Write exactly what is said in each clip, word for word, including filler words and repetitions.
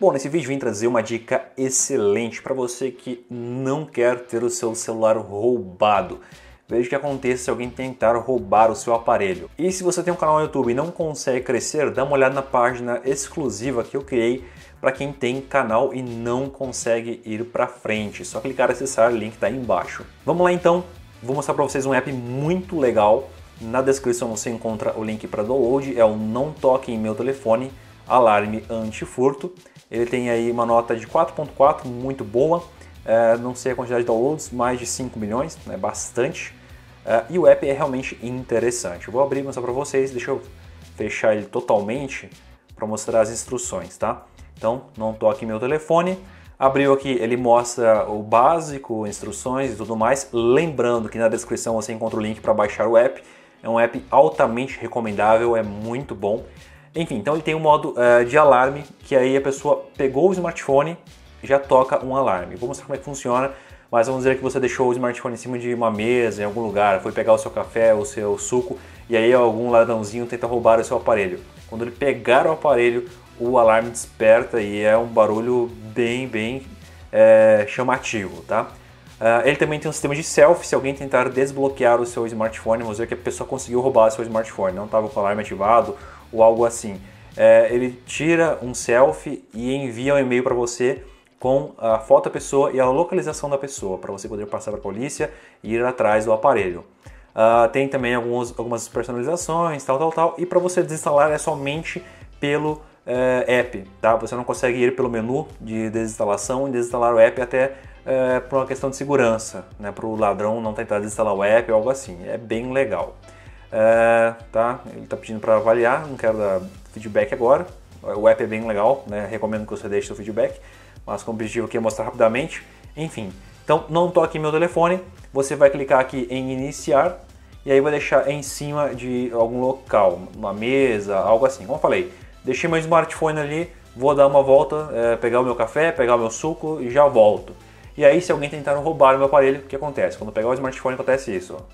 Bom, nesse vídeo vim trazer uma dica excelente para você que não quer ter o seu celular roubado. Veja o que acontece se alguém tentar roubar o seu aparelho. E se você tem um canal no YouTube e não consegue crescer, dá uma olhada na página exclusiva que eu criei para quem tem canal e não consegue ir para frente. Só clicar e acessar, o link está aí embaixo. Vamos lá então, vou mostrar para vocês um app muito legal. Na descrição você encontra o link para download, é o Não Toque em Meu Telefone, alarme anti-furto. Ele tem aí uma nota de quatro ponto quatro, muito boa, é, não sei a quantidade de downloads, mais de cinco milhões, é bastante, é, e o app é realmente interessante. Eu vou abrir e mostrar para vocês, deixa eu fechar ele totalmente para mostrar as instruções, tá? Então, não toque em meu telefone, abriu aqui, ele mostra o básico, instruções e tudo mais, lembrando que na descrição você encontra o link para baixar o app, é um app altamente recomendável, é muito bom. Enfim, então ele tem um modo uh, de alarme, que aí a pessoa pegou o smartphone e já toca um alarme. Vou mostrar como é que funciona, mas vamos dizer que você deixou o smartphone em cima de uma mesa, em algum lugar, foi pegar o seu café, o seu suco, e aí algum ladrãozinho tenta roubar o seu aparelho. Quando ele pegar o aparelho, o alarme desperta e é um barulho bem, bem é, chamativo, tá? Uh, ele também tem um sistema de selfie, se alguém tentar desbloquear o seu smartphone, vamos dizer que a pessoa conseguiu roubar o seu smartphone, não estava com o alarme ativado ou algo assim. É, ele tira um selfie e envia um e-mail para você com a foto da pessoa e a localização da pessoa, para você poder passar para a polícia e ir atrás do aparelho. Uh, tem também alguns, algumas personalizações, tal, tal, tal, e para você desinstalar é somente pelo uh, app, tá? Você não consegue ir pelo menu de desinstalação e desinstalar o app até É, por uma questão de segurança, né, para o ladrão não tentar desinstalar o app ou algo assim. É bem legal. É, tá? Ele está pedindo para avaliar, não quero dar feedback agora. O app é bem legal, né? Recomendo que você deixe seu feedback, mas como objetivo aqui é mostrar rapidamente. Enfim, então não toque em meu telefone, você vai clicar aqui em iniciar e aí vai deixar em cima de algum local, uma mesa, algo assim. Como eu falei, deixei meu smartphone ali, vou dar uma volta, é, pegar o meu café, pegar o meu suco e já volto. E aí, se alguém tentar roubar o meu aparelho, o que acontece? Quando pegar o smartphone, acontece isso. Ó.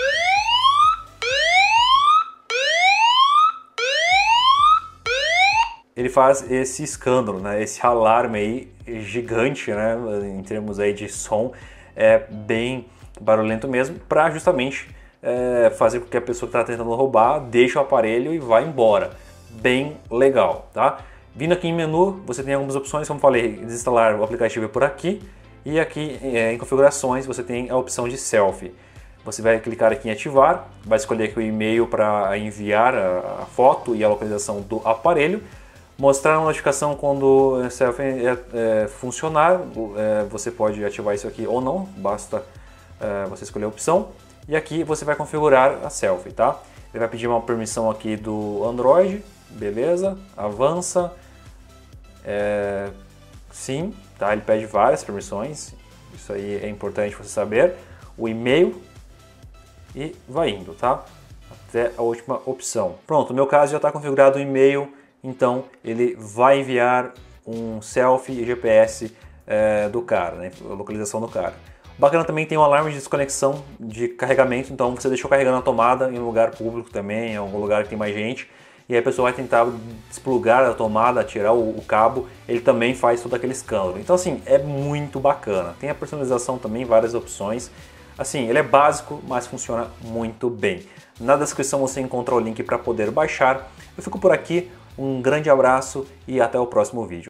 Ele faz esse escândalo, né? Esse alarme aí gigante, né? Em termos aí de som, é bem barulhento mesmo, para justamente é, fazer com que a pessoa que está tentando roubar deixe o aparelho e vá embora. Bem legal, tá? Vindo aqui em menu, você tem algumas opções, como falei, desinstalar o aplicativo por aqui. E aqui é, em configurações você tem a opção de selfie. Você vai clicar aqui em ativar, vai escolher aqui o e-mail para enviar a, a foto e a localização do aparelho. Mostrar uma notificação quando o selfie é, é, funcionar, é, você pode ativar isso aqui ou não, basta é, você escolher a opção. E aqui você vai configurar a selfie, tá? Ele vai pedir uma permissão aqui do Android, beleza, avança, é, sim. Tá? Ele pede várias permissões, isso aí é importante você saber, o e-mail e vai indo, tá? Até a última opção. Pronto, no meu caso já está configurado o e-mail, então ele vai enviar um selfie e G P S é, do cara, né? A localização do cara. Bacana também tem um alarme de desconexão de carregamento, então você deixou carregando a tomada em um lugar público também, em algum lugar que tem mais gente, e aí a pessoa vai tentar desplugar a tomada, tirar o, o cabo, ele também faz todo aquele escândalo. Então assim, é muito bacana. Tem a personalização também, várias opções. Assim, ele é básico, mas funciona muito bem. Na descrição você encontra o link para poder baixar. Eu fico por aqui, um grande abraço e até o próximo vídeo.